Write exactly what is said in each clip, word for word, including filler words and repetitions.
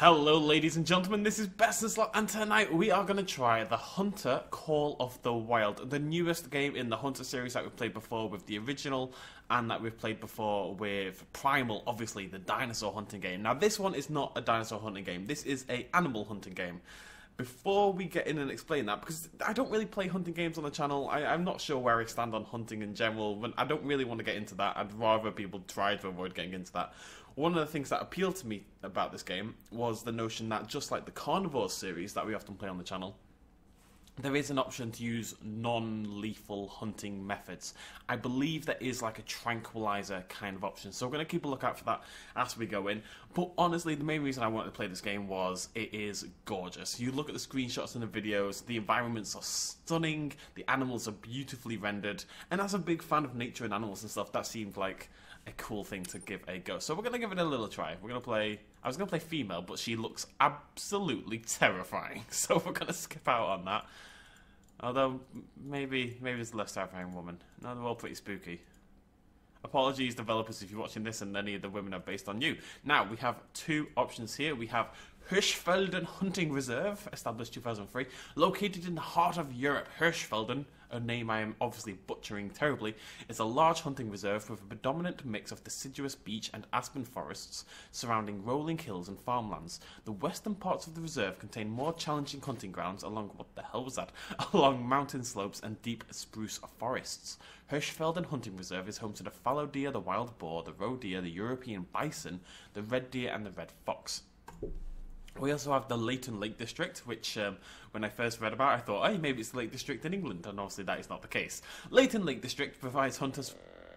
Hello ladies and gentlemen, this is Bestinslot and tonight we are going to try the Hunter Call of the Wild, the newest game in the Hunter series that we've played before with the original and that we've played before with Primal, obviously the dinosaur hunting game. Now this one is not a dinosaur hunting game, this is a animal hunting game. Before we get in and explain that, because I don't really play hunting games on the channel, I, I'm not sure where I stand on hunting in general, but I don't really want to get into that. I'd rather people try to avoid getting into that. One of the things that appealed to me about this game was the notion that, just like the Carnivores series that we often play on the channel, there is an option to use non-lethal hunting methods. I believe there is like a tranquilizer kind of option, so we're going to keep a lookout for that as we go in. But honestly, the main reason I wanted to play this game was it is gorgeous. You look at the screenshots and the videos, the environments are stunning, the animals are beautifully rendered, and as a big fan of nature and animals and stuff, that seemed like a cool thing to give a go. So we're going to give it a little try. We're going to play... I was going to play female, but she looks absolutely terrifying. So we're going to skip out on that. Although, maybe maybe it's a less terrifying woman. No, they're all pretty spooky. Apologies, developers, if you're watching this and any of the women are based on you. Now, we have two options here. We have Hirschfelden Hunting Reserve, established two thousand three, located in the heart of Europe. Hirschfelden, a name I am obviously butchering terribly, is a large hunting reserve with a predominant mix of deciduous beech and aspen forests surrounding rolling hills and farmlands. The western parts of the reserve contain more challenging hunting grounds along what the hell was that? along mountain slopes and deep spruce forests. Hirschfelden Hunting Reserve is home to the fallow deer, the wild boar, the roe deer, the European bison, the red deer, and the red fox. We also have the Leighton Lake District, which um, when I first read about, I thought, hey, maybe it's the Lake District in England, and obviously that is not the case. Leighton Lake District provides hunters...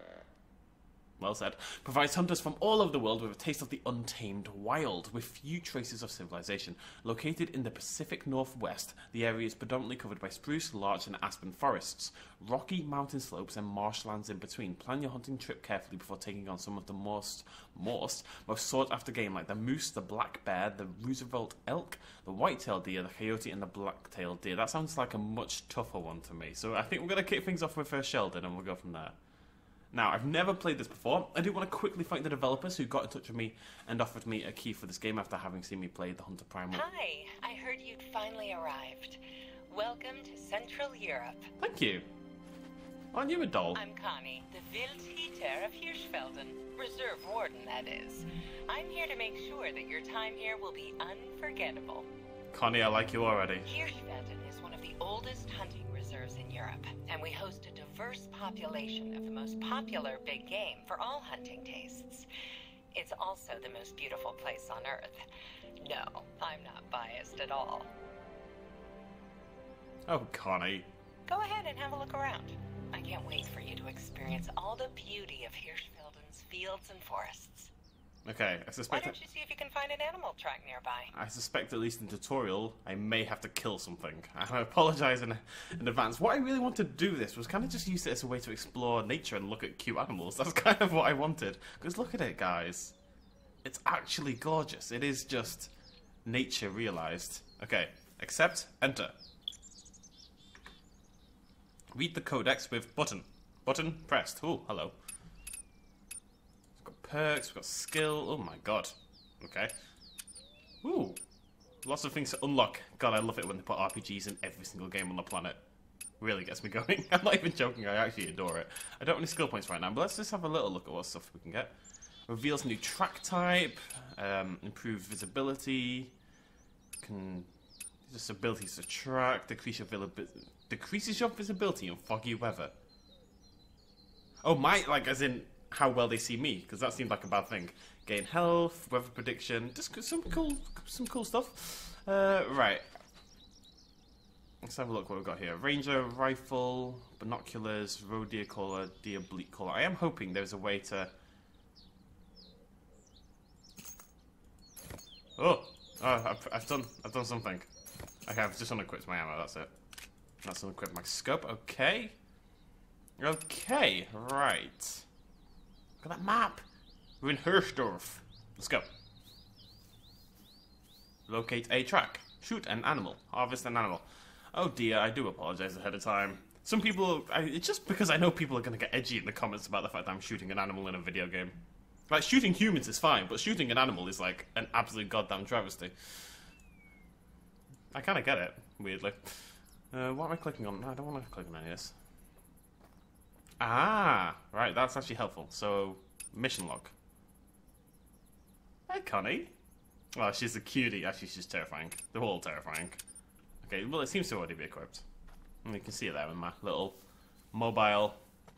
Well said. Provides hunters from all over the world with a taste of the untamed wild, with few traces of civilization. Located in the Pacific Northwest, the area is predominantly covered by spruce, larch, and aspen forests, rocky mountain slopes, and marshlands in between. Plan your hunting trip carefully before taking on some of the most, most, most sought-after game, like the moose, the black bear, the Roosevelt elk, the white-tailed deer, the coyote, and the black-tailed deer. That sounds like a much tougher one to me. So I think we're going to kick things off with uh, Sheldon, and we'll go from there. Now, I've never played this before. I do want to quickly thank the developers who got in touch with me and offered me a key for this game after having seen me play the Hunter Primal. Hi, I heard you'd finally arrived. Welcome to Central Europe. Thank you. Aren't you a doll? I'm Connie, the Wildhüter of Hirschfelden. Reserve Warden, that is. I'm here to make sure that your time here will be unforgettable. Connie, I like you already. Hirschfelden is one of the oldest hunting reserves in Europe, and we host a diverse population of the most popular big game for all hunting tastes. It's also the most beautiful place on Earth. No, I'm not biased at all. Oh, Connie. Go ahead and have a look around. I can't wait for you to experience all the beauty of Hirschfelden's fields and forests. Okay, I Why suspect... don't you see if you can find an animal track nearby? I suspect, at least in tutorial, I may have to kill something. I apologise in, in advance. What I really wanted to do this was kind of just use it as a way to explore nature and look at cute animals. That's kind of what I wanted. Because look at it, guys. It's actually gorgeous. It is just nature realised. Okay, accept, enter. Read the codex with button. Button pressed. Oh, hello. Perks, we've got skill, oh my god. Okay. Ooh. Lots of things to unlock. God, I love it when they put R P Gs in every single game on the planet. Really gets me going. I'm not even joking, I actually adore it. I don't have any skill points right now, but let's just have a little look at what stuff we can get. Reveals new track type, um, improved visibility, can... just abilities to track, decrease your decreases your visibility in foggy weather. Oh my, like as in... how well they see me, because that seemed like a bad thing. Gain health, weather prediction, just some cool, some cool stuff. Uh, right. Let's have a look what we've got here. Ranger rifle, binoculars, roe deer caller, deer bleak caller. I am hoping there's a way to. Oh, oh I've, I've done, I've done something. Okay, I've just unequipped my ammo. That's it. That's unequipped my scope. Okay. Okay. Right. Look at that map. We're in Hirschdorf. Let's go. Locate a track. Shoot an animal. Harvest an animal. Oh dear, I do apologize ahead of time. Some people... I, it's just because I know people are going to get edgy in the comments about the fact that I'm shooting an animal in a video game. Like, shooting humans is fine, but shooting an animal is, like, an absolute goddamn travesty. I kind of get it, weirdly. Uh, what am I clicking on? No, I don't want to click on any of this. Ah, right, that's actually helpful. So, mission log. Hey, Connie. Oh, she's a cutie. Actually, she's terrifying. They're all terrifying. Okay, well, it seems to already be equipped. And you can see it there with my little mobile.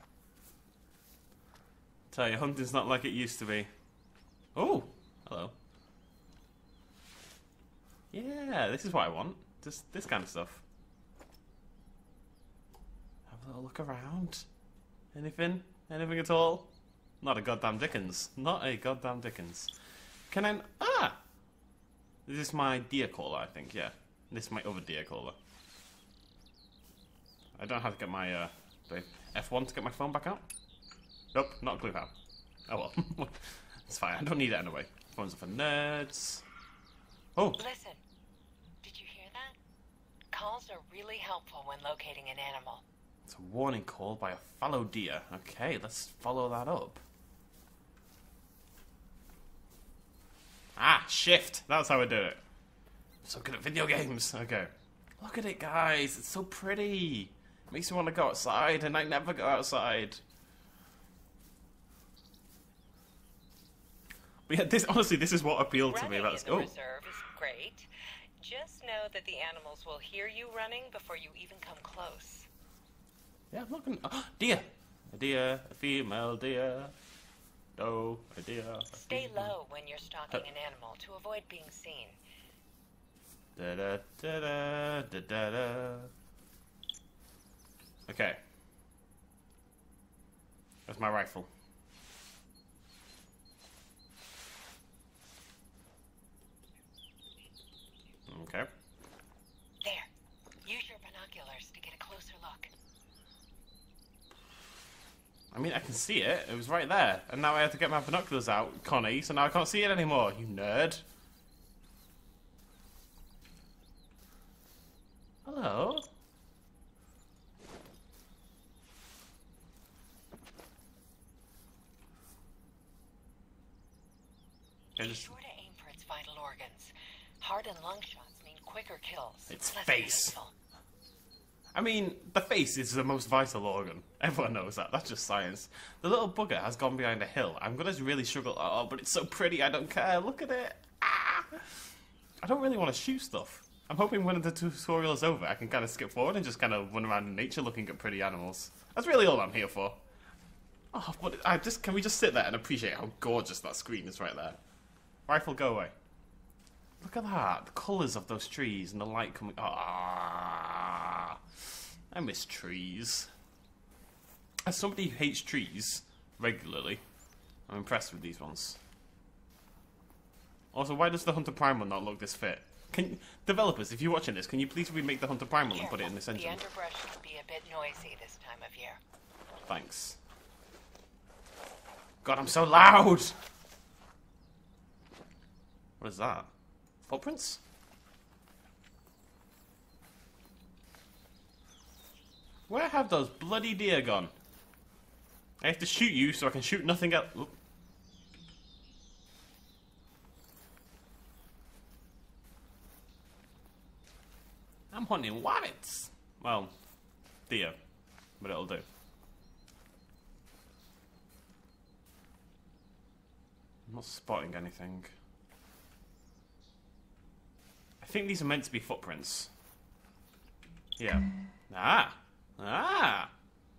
Tell you, hunting's not like it used to be. Oh, hello. Yeah, this is what I want. Just this kind of stuff. Have a little look around. Anything? Anything at all? Not a goddamn Dickens. Not a goddamn Dickens. Can I... Ah! This is my deer caller, I think, yeah. This is my other deer caller. I don't have to get my, uh... F one to get my phone back out? Nope, not a clue how. Oh well. It's fine, I don't need it anyway. Phones are for nerds. Oh! Listen. Did you hear that? Calls are really helpful when locating an animal. It's a warning call by a fallow deer. Okay, let's follow that up. Ah, shift! That's how I did it. I'm so good at video games. Okay. Look at it, guys. It's so pretty. It makes me want to go outside, and I never go outside. But yeah, this honestly, this is what appealed to me. Running That's in the oh. reserve is great. Just know that the animals will hear you running before you even come close. Yeah, I'm not gonna. Oh, deer, a deer, a female deer. No, a deer. A Stay female. low when you're stalking an animal to avoid being seen. Da da da da da da da. Okay. That's my rifle. Okay. There. Use your binoculars to get a closer look. I mean, I can see it. It was right there. And now I have to get my binoculars out, Connie, so now I can't see it anymore, you nerd. Hello? Be sure to aim for its vital organs. Heart and lung shots mean quicker kills. Its less face. painful. I mean, the face is the most vital organ. Everyone knows that. That's just science. The little bugger has gone behind a hill. I'm going to really struggle. Oh, but it's so pretty. I don't care. Look at it. Ah! I don't really want to shoot stuff. I'm hoping when the tutorial is over, I can kind of skip forward and just kind of run around in nature looking at pretty animals. That's really all I'm here for. Oh, but I just can we just sit there and appreciate how gorgeous that screen is right there? Rifle, go away. Look at that. The colours of those trees and the light coming... Ah, I miss trees. As somebody who hates trees regularly, I'm impressed with these ones. Also, why does the Hunter Primal not look this fit? Can developers, if you're watching this, can you please remake the Hunter Primal and put it in this engine? The underbrush can be a bit noisy this time of year. Thanks. God, I'm so loud! What is that? Footprints? Where have those bloody deer gone? I have to shoot you so I can shoot nothing else. Oop. I'm hunting rabbits. Well, deer, but it'll do. I'm not spotting anything. I think these are meant to be footprints. Yeah. Ah! Ah!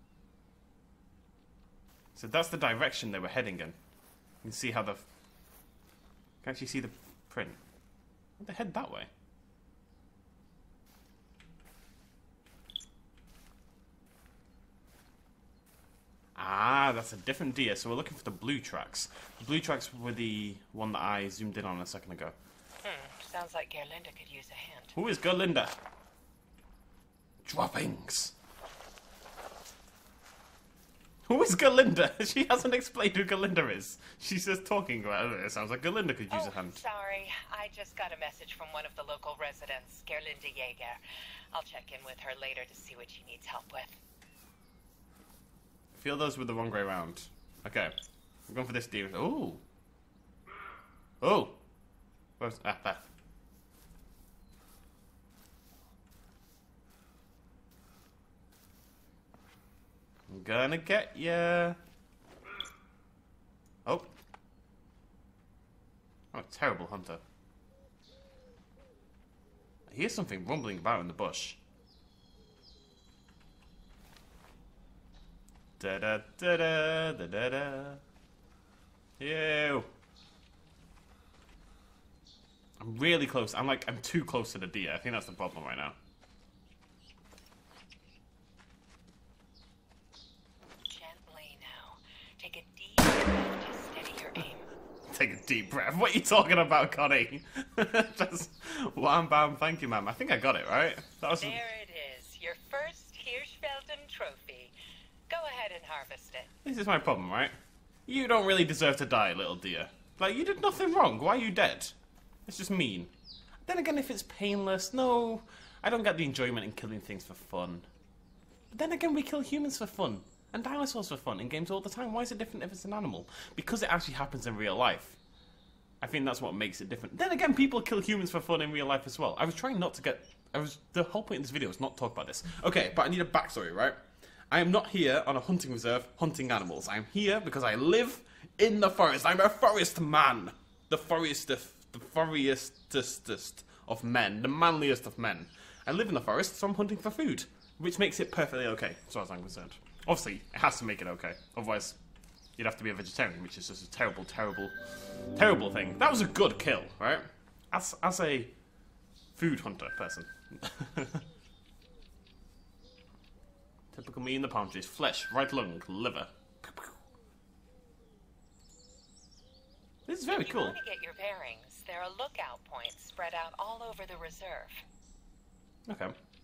So that's the direction they were heading in. You can see how the... You can actually see the print. Why'd they head that way? Ah, that's a different deer. So we're looking for the blue tracks. The blue tracks were the one that I zoomed in on a second ago. Hmm, sounds like Gerlinda could use a hand. Who is Gerlinda? Droppings. Who is Gerlinda? She hasn't explained who Gerlinda is. She's just talking about it. It sounds like Gerlinda could use oh, a hand. Sorry, I just got a message from one of the local residents, Gerlinda Jaeger. I'll check in with her later to see what she needs help with. Feel those with the wrong way around. Okay. I'm going for this deer. Oh. Oh. Where's... Ah, there. I'm gonna get ya. Oh. Oh, terrible hunter. I hear something rumbling about in the bush. Da da da da da da da. Ew. I'm really close. I'm like, I'm too close to the deer. I think that's the problem right now. Gently now. Take a deep breath to steady your aim. Take a deep breath. What are you talking about, Connie? Just wham bam, thank you, ma'am. I think I got it, right? That was... There it is. Your first Hirschfelden trophy. Go ahead and harvest it. This is my problem, right? You don't really deserve to die, little deer. Like, you did nothing wrong. Why are you dead? It's just mean. Then again, if it's painless, no. I don't get the enjoyment in killing things for fun. But then again, we kill humans for fun. And dinosaurs for fun in games all the time. Why is it different if it's an animal? Because it actually happens in real life. I think that's what makes it different. Then again, people kill humans for fun in real life as well. I was trying not to get... I was The whole point of this video is not talk about this. Okay, but I need a backstory, right? I am not here on a hunting reserve hunting animals. I am here because I live in the forest. I'm a forest man. The forestest, the forestest of men. The manliest of men. I live in the forest, so I'm hunting for food. Which makes it perfectly okay, as far as I'm concerned. Obviously, it has to make it okay. Otherwise, you'd have to be a vegetarian, which is just a terrible, terrible, terrible thing. That was a good kill, right? As, as a food hunter person. Typical me in the palm trees. Flesh, right lung, liver. This is very if you cool. want to get your bearings, there are lookout points spread out all over the reserve. Okay.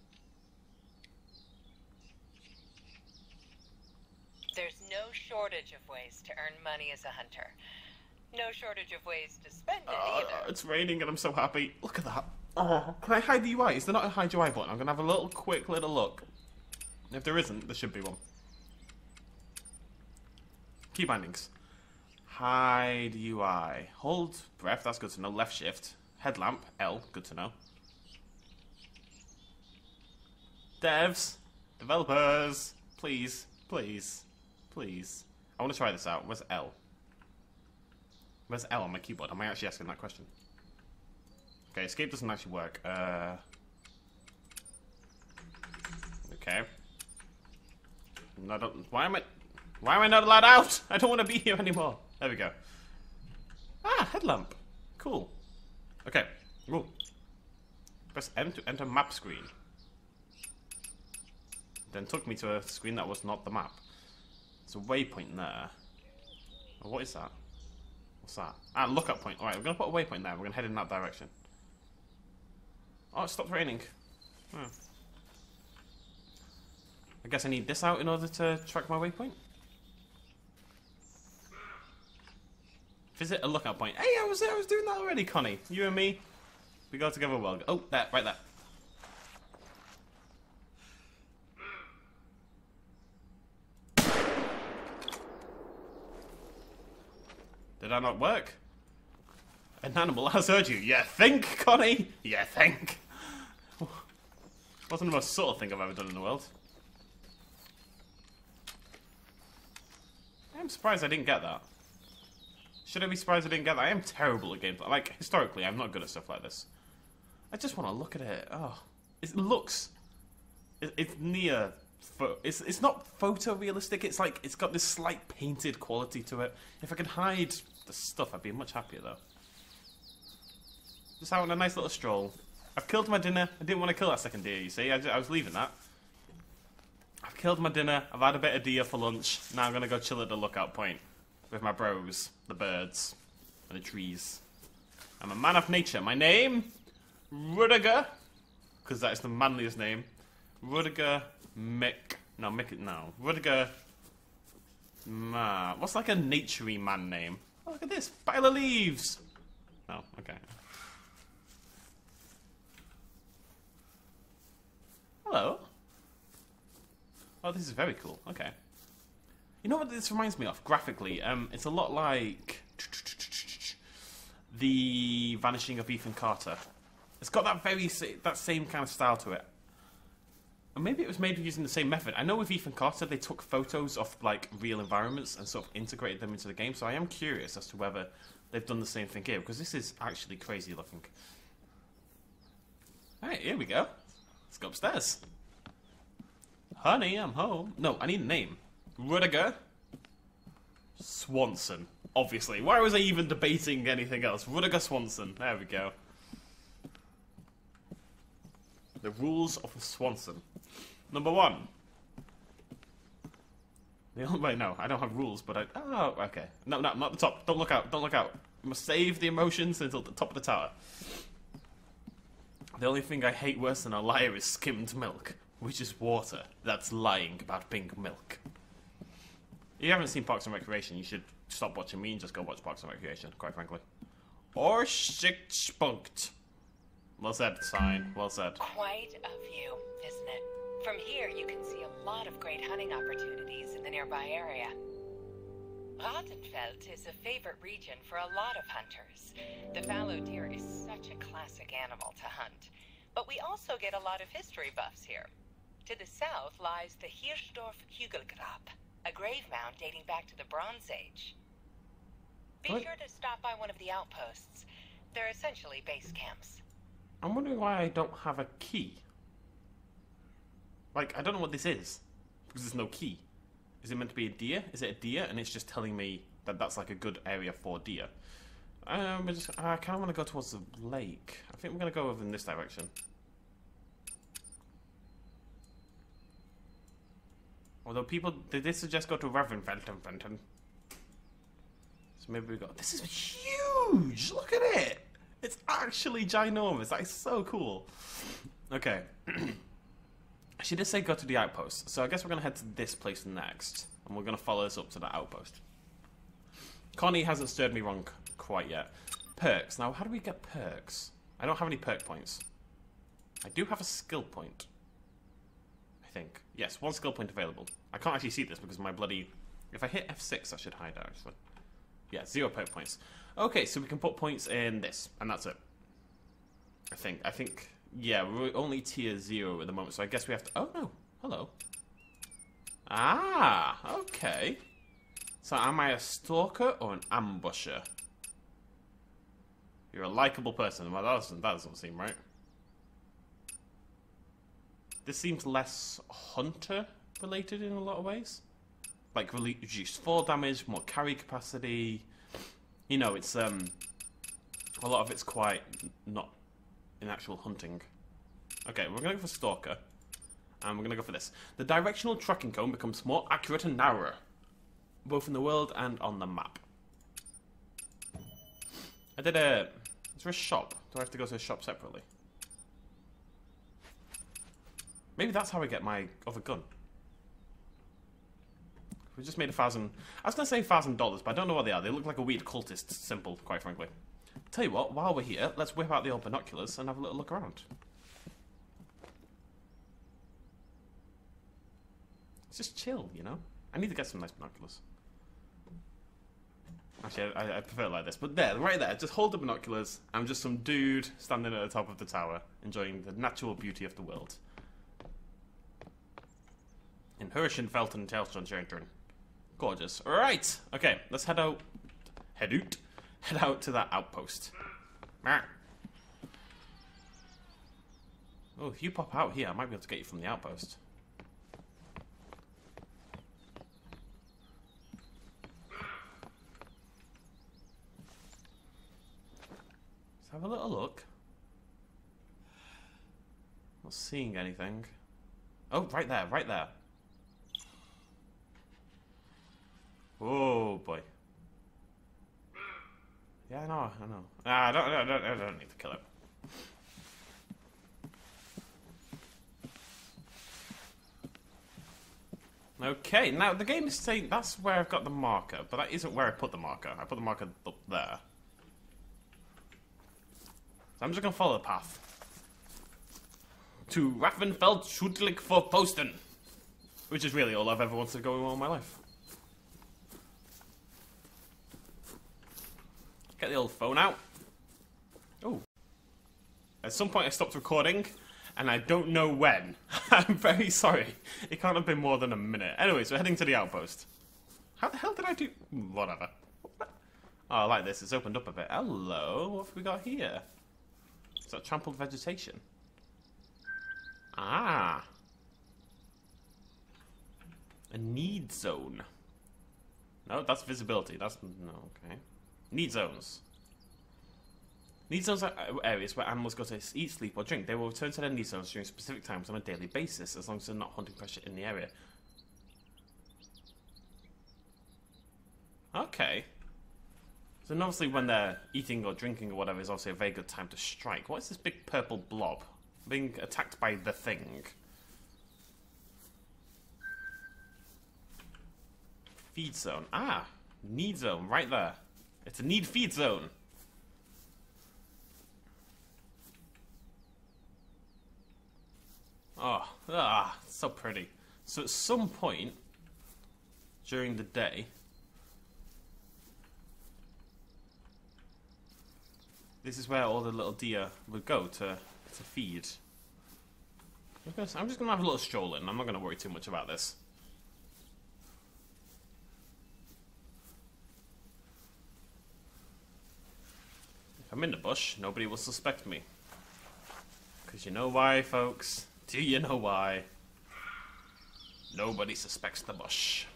There's no shortage of ways to earn money as a hunter. No shortage of ways to spend it Uh, either. it's raining and I'm so happy. Look at that. Oh, can I hide the U I? Is there not a hide U I button? I'm going to have a little quick little look. If there isn't, there should be one. Key bindings. Hide U I. Hold breath, that's good to know. Left shift. Headlamp, L, good to know. Devs, developers, please, please, please. I want to try this out. Where's L? Where's L on my keyboard? Am I actually asking that question? Okay, escape doesn't actually work. Uh, okay. No, don't, why am I... Why am I not allowed out? I don't want to be here anymore. There we go. Ah, headlamp. Cool. Okay. Ooh. Press M to enter map screen. Then took me to a screen that was not the map. There's a waypoint there. Oh, what is that? What's that? Ah, lookup point. Alright, we're going to put a waypoint there. We're going to head in that direction. Oh, it stopped raining. Hmm. I guess I need this out in order to track my waypoint. Visit a lookout point. Hey, I was I was doing that already, Connie. You and me, we go together well. Oh, there, right there. Did that not work? An animal has heard you. You think, Connie? You think? Wasn't the most subtle thing I've ever done in the world. I'm surprised I didn't get that. Should I be surprised I didn't get that? I am terrible at games. Like, historically, I'm not good at stuff like this. I just want to look at it. Oh, it looks... It, it's near... It's, it's not photorealistic. It's like, it's got this slight painted quality to it. If I could hide the stuff, I'd be much happier, though. Just having a nice little stroll. I've killed my dinner. I didn't want to kill that second deer, you see. I, I was leaving that. I've killed my dinner. I've had a bit of deer for lunch. Now I'm going to go chill at the lookout point. With my bros, the birds, and the trees. I'm a man of nature. My name? Rudiger. Because that is the manliest name. Rudiger Mick. No, Mick. No. Rudiger. Ma. What's like a naturey man name? Oh, look at this. Pile of leaves. Oh, okay. Hello. Oh, this is very cool. Okay. You know what this reminds me of graphically? Um, it's a lot like the Vanishing of Ethan Carter. It's got that very that same kind of style to it. And maybe it was made using the same method. I know with Ethan Carter, they took photos of like real environments and sort of integrated them into the game. So I am curious as to whether they've done the same thing here, because this is actually crazy looking. Alright, here we go. Let's go upstairs. Honey, I'm home. No, I need a name. Rudiger Swanson. Obviously. Why was I even debating anything else? Rudiger Swanson. There we go. The rules of Swanson. Number one. Wait, no, I don't have rules, but I... Oh, okay. No, no, not the top. Don't look out. Don't look out. You must save the emotions until the top of the tower. The only thing I hate worse than a liar is skimmed milk, which is water that's lying about pink milk. If you haven't seen Parks and Recreation, you should stop watching me and just go watch Parks and Recreation, quite frankly. Or shit spunked. Well said, sign. Well said. Quite a view, isn't it? From here, you can see a lot of great hunting opportunities in the nearby area. Rattenfeld is a favorite region for a lot of hunters. The fallow deer is such a classic animal to hunt. But we also get a lot of history buffs here. To the south lies the Hirschdorf Hügelgrab, a grave mound dating back to the Bronze Age. Be What? sure to stop by one of the outposts. They're essentially base camps. I'm wondering why I don't have a key. Like, I don't know what this is, because there's no key. Is it meant to be a deer? Is it a deer? And it's just telling me that that's like a good area for deer. Um, I, just, I kind of want to go towards the lake. I think we're going to go over in this direction. Although people, they did suggest go to Ravenfeltenfenten. So maybe we go... This is huge! Look at it! It's actually ginormous. That is so cool. Okay. She did say go to the outpost. So I guess we're going to head to this place next. And we're going to follow this up to that outpost. Connie hasn't stirred me wrong quite yet. Perks. Now, how do we get perks? I don't have any perk points. I do have a skill point. I think. Yes, one skill point available. I can't actually see this because my bloody... If I hit F six, I should hide out, actually. Yeah, zero perk points. Okay, so we can put points in this, and that's it. I think. I think... Yeah, we're only tier zero at the moment, so I guess we have to... Oh, no. Hello. Ah, okay. So am I a stalker or an ambusher? You're a likable person. Well, that doesn't, that doesn't seem right. This seems less hunter-related in a lot of ways. Like, reduced fall damage, more carry capacity. You know, it's, um... a lot of it's quite not in actual hunting. Okay, we're going to go for Stalker. And we're going to go for this. The directional tracking cone becomes more accurate and narrower, both in the world and on the map. I did a... Is there a shop? Do I have to go to a shop separately? Maybe that's how I get my other gun. We just made a thousand... I was going to say a thousand dollars, but I don't know what they are. They look like a weird cultist symbol, quite frankly. Tell you what, while we're here, let's whip out the old binoculars and have a little look around. It's just chill, you know? I need to get some nice binoculars. Actually, I, I prefer it like this. But there, right there, just hold the binoculars. I'm just some dude standing at the top of the tower, enjoying the natural beauty of the world. In Hirschenfelten, Telstronschentern. Gorgeous. Alright, okay, let's head out. Head out. Head out to that outpost. Oh, if you pop out here, I might be able to get you from the outpost. Let's have a little look. Not seeing anything. Oh, right there, right there. Oh boy. Yeah, I know, I know. Nah, I don't, I don't, I don't need to kill it. Okay, now the game is saying that's where I've got the marker, but that isn't where I put the marker. I put the marker up there. So I'm just gonna follow the path. To Raffenfeld Schutlich for Posten. Which is really all I've ever wanted to go in all my life. Get the old phone out. Oh. At some point I stopped recording, and I don't know when. I'm very sorry. It can't have been more than a minute. Anyways, we're heading to the outpost. How the hell did I do... Whatever. Oh, I like this. It's opened up a bit. Hello. What have we got here? Is that trampled vegetation? Ah. A need zone. No, that's visibility. That's... No, okay. Need zones. Need zones are areas where animals go to eat, sleep, or drink. They will return to their need zones during specific times on a daily basis, as long as there's not hunting pressure in the area. Okay. So obviously when they're eating or drinking or whatever is obviously a very good time to strike. What is this big purple blob? Being attacked by the thing. Feed zone. Ah! Need zone, right there. It's a need feed zone. Oh, ah, so pretty. So at some point during the day, this is where all the little deer would go to, to feed. I'm just going to have a little stroll in. I'm not going to worry too much about this. If I'm in the bush, nobody will suspect me. Because you know why, folks? Do you know why? Nobody suspects the bush.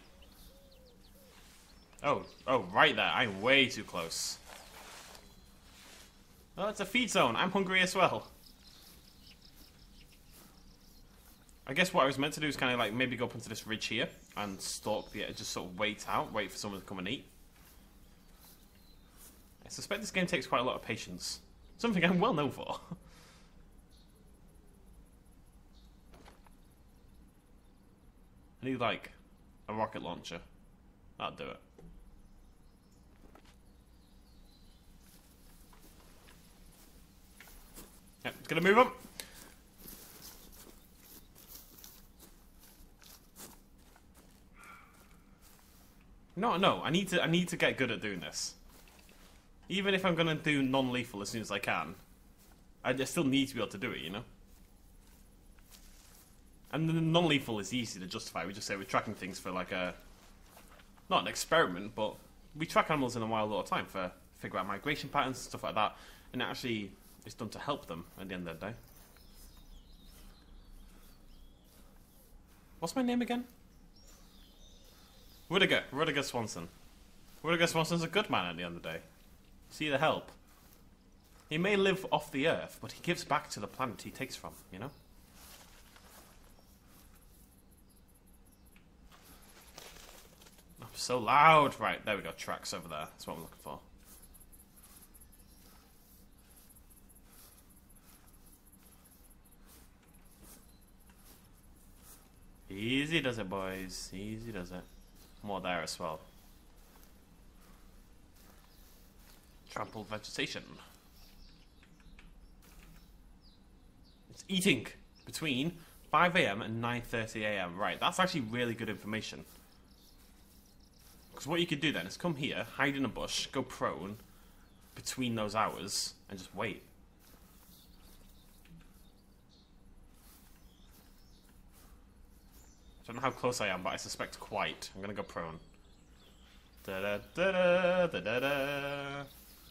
Oh, oh, right there. I'm way too close. Oh, it's a feed zone. I'm hungry as well. I guess what I was meant to do is kind of like maybe go up into this ridge here and stalk the, just sort of wait out, wait for someone to come and eat. I suspect this game takes quite a lot of patience. Something I'm well known for. I need, like, a rocket launcher. That'll do it. Yep, it's gonna move up. No, no, I need to I need to get good at doing this. Even if I'm gonna do non-lethal as soon as I can, I just still need to be able to do it, you know? And the non-lethal is easy to justify. We just say we're tracking things for like a... Not an experiment, but we track animals in the wild all the time for figure out migration patterns and stuff like that. And it actually is done to help them at the end of the day. What's my name again? Rudiger. Rudiger Swanson. Rudiger Swanson's a good man at the end of the day. See the help. He may live off the earth, but he gives back to the planet he takes from, you know? So loud. Right, there we go. Tracks over there. That's what I'm looking for. Easy does it, boys. Easy does it. More there as well. Trampled vegetation. It's eating between five A M and nine thirty A M Right, that's actually really good information. Because what you could do then is come here, hide in a bush, go prone between those hours, and just wait. I don't know how close I am, but I suspect quite. I'm gonna go prone. Da da da da da da da.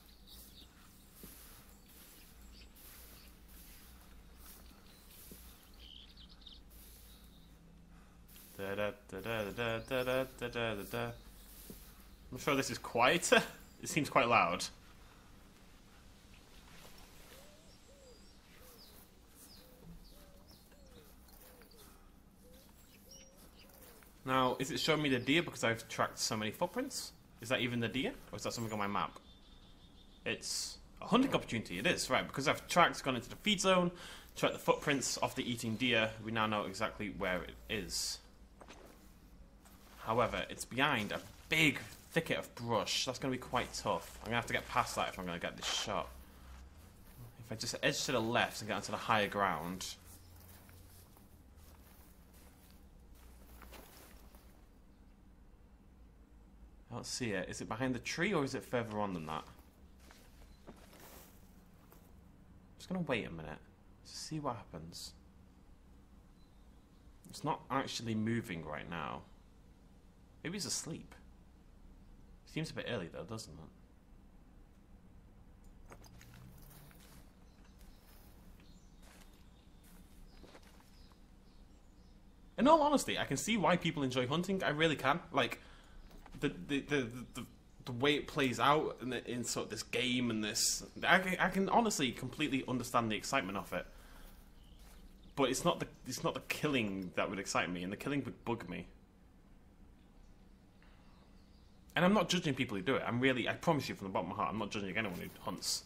Da da da da da da da da da da. I'm sure this is quieter. It seems quite loud. Now, is it showing me the deer because I've tracked so many footprints? Is that even the deer? Or is that something on my map? It's a hunting opportunity. It is, right. Because I've tracked, gone into the feed zone, tracked the footprints of the eating deer, we now know exactly where it is. However, it's behind a big thicket of brush. That's going to be quite tough. I'm going to have to get past that if I'm going to get this shot. If I just edge to the left and get onto the higher ground... I don't see it. Is it behind the tree or is it further on than that? gonna wait a minute to see what happens. It's not actually moving right now. Maybe it's asleep. Seems a bit early though, doesn't it? In all honesty, I can see why people enjoy hunting. I really can. Like, the the the the, the way it plays out in, the, in sort of this game and this, I can, I can honestly completely understand the excitement of it. But it's not the it's not the killing that would excite me, and the killing would bug me. And I'm not judging people who do it. I'm really, I promise you from the bottom of my heart, I'm not judging anyone who hunts.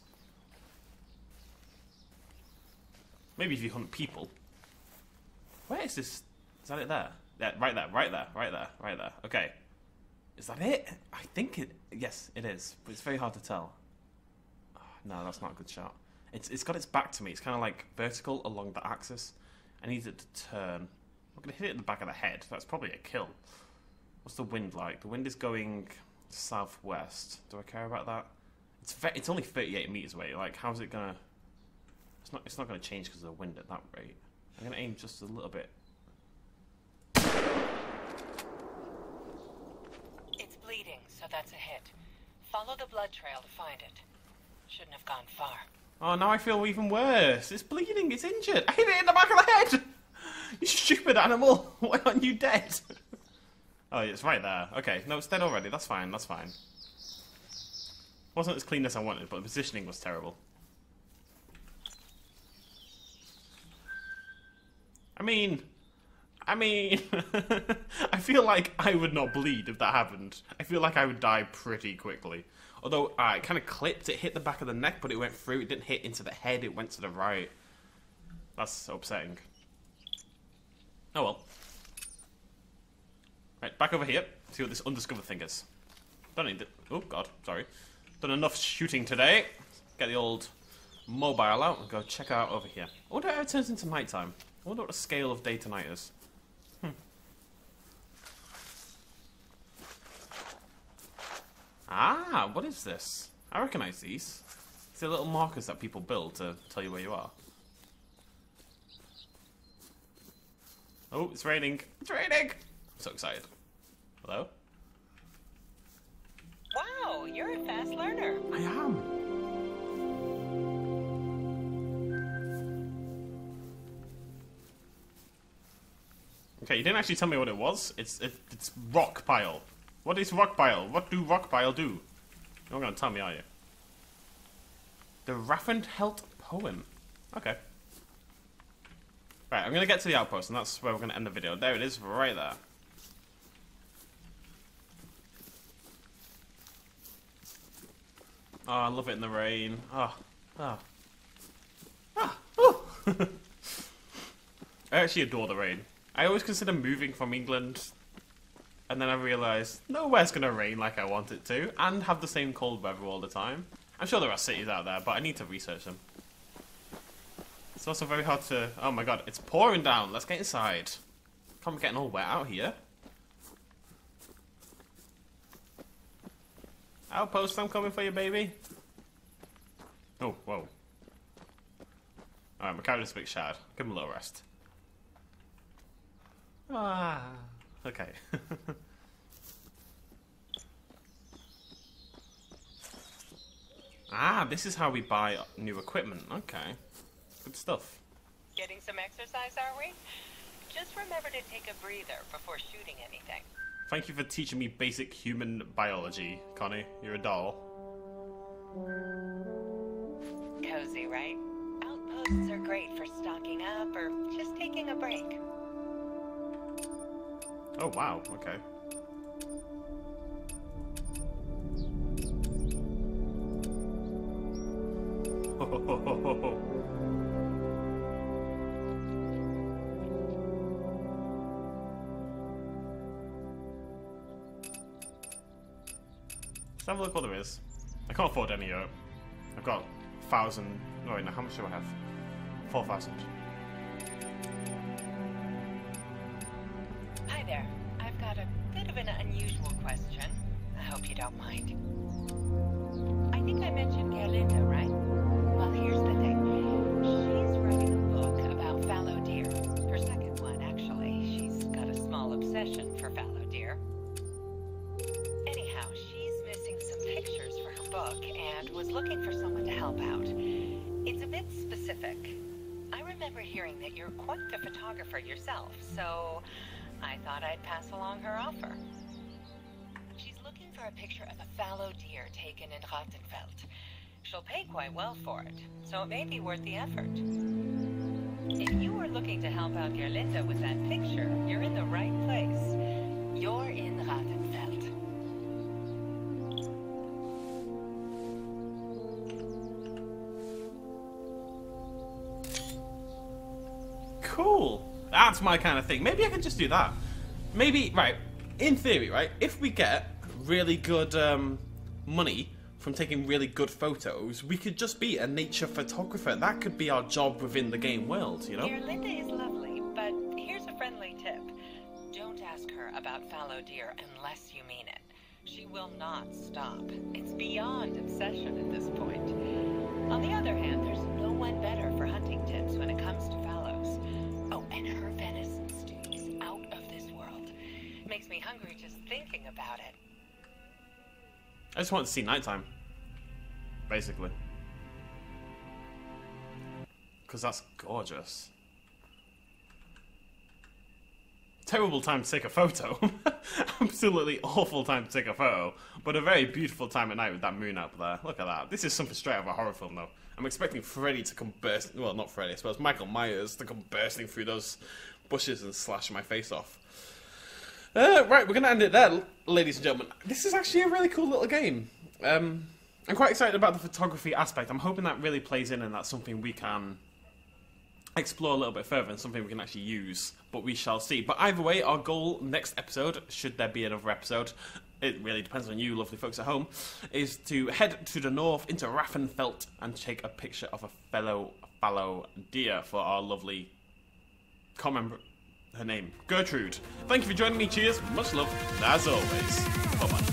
Maybe if you hunt people. Where is this? Is that it there? Yeah, right there, right there, right there, right there. Okay. Is that it? I think it... Yes, it is. But it's very hard to tell. Oh, no, that's not a good shot. It's It's got its back to me. It's kind of like vertical along the axis. I need it to turn. I'm going to hit it in the back of the head. That's probably a kill. What's the wind like? The wind is going southwest. Do I care about that? It's ve it's only thirty-eight meters away. Like, how's it going to... It's not, it's not going to change because of the wind at that rate. I'm going to aim just a little bit. It's bleeding, so that's a hit. Follow the blood trail to find it. Shouldn't have gone far. Oh, now I feel even worse. It's bleeding. It's injured. I hit it in the back of the head. You stupid animal. Why aren't you dead? Oh, it's right there. Okay. No, it's dead already. That's fine. That's fine. Wasn't as clean as I wanted, but the positioning was terrible. I mean... I mean... I feel like I would not bleed if that happened. I feel like I would die pretty quickly. Although, uh, it kind of clipped. It hit the back of the neck, but it went through. It didn't hit into the head. It went to the right. That's upsetting. Oh well. Right, back over here. See what this undiscovered thing is. Done it. Oh, God. Sorry. Done enough shooting today. Get the old mobile out and go check out over here. I wonder how it turns into nighttime. I wonder what the scale of day to night is. Hmm. Ah, what is this? I recognize these. It's the little markers that people build to tell you where you are. Oh, it's raining. It's raining! I'm so excited. Hello? Wow, you're a fast learner. I am. Okay, you didn't actually tell me what it was. It's it, it's rock pile. What is rock pile? What do rock pile do? You're not going to tell me, are you? The Raffenhelt poem. Okay. Right, I'm going to get to the outpost, and that's where we're going to end the video. There it is, right there. Oh, I love it in the rain. Oh, oh. Ah, oh. I actually adore the rain. I always consider moving from England, and then I realised nowhere's going to rain like I want it to, and have the same cold weather all the time. I'm sure there are cities out there, but I need to research them. It's also very hard to... Oh my god, it's pouring down. Let's get inside. Can't be getting all wet out here. Outpost, I'm coming for you, baby. Oh, whoa. Alright, my character's a bit shattered. Give him a little rest. Ah, okay. Ah, this is how we buy new equipment. Okay. Good stuff. Getting some exercise, are we? Just remember to take a breather before shooting anything. Thank you for teaching me basic human biology, Connie. You're a doll. Cozy, right? Outposts are great for stocking up or just taking a break. Oh, wow. Okay. Ho, ho, ho, ho, ho, ho. Let's have a look what there is. I can't afford any yet. I've got a thousand. No, wait, no, how much do I have? Four thousand. Hi there. I've got a bit of an unusual question. I hope you don't mind. I think I mentioned Gerlinde, right? Well, here's the thing. obsession for fallow deer. Anyhow, she's missing some pictures for her book and was looking for someone to help out. It's a bit specific. I remember hearing that you're quite the photographer yourself, so I thought I'd pass along her offer. She's looking for a picture of a fallow deer taken in Rattenfeld. She'll pay quite well for it, so it may be worth the effort. If you were looking to help out Gerlinda with that picture, you're in the right place. You're in Rattenfeld. Cool. That's my kind of thing. Maybe I can just do that. Maybe, right, in theory, right, if we get really good um, money from taking really good photos, we could just be a nature photographer. That could be our job within the game world, you know? Gerlinda is lovely, but here's a friendly tip. Don't ask her about fallow deer unless you mean it. She will not stop. It's beyond obsession at this point. On the other hand, there's no one better for hunting tips when it comes to fallows. Oh, and her venison stew is out of this world. Makes me hungry just thinking about it. I just want to see nighttime, basically. Because that's gorgeous. Terrible time to take a photo. Absolutely awful time to take a photo. But a very beautiful time at night with that moon up there. Look at that. This is something straight out of a horror film, though. I'm expecting Freddy to come burst... Well, not Freddy, I suppose. Michael Myers to come bursting through those bushes and slash my face off. Uh, right, we're going to end it there, ladies and gentlemen. This is actually a really cool little game. Um, I'm quite excited about the photography aspect. I'm hoping that really plays in and that's something we can explore a little bit further and something we can actually use. But we shall see. But either way, our goal next episode, should there be another episode, it really depends on you lovely folks at home, is to head to the north into Raffenfeld and take a picture of a fellow fallow deer for our lovely... Can't remember her name. Gertrude. Thank you for joining me. Cheers. Much love. As always. Bye-bye.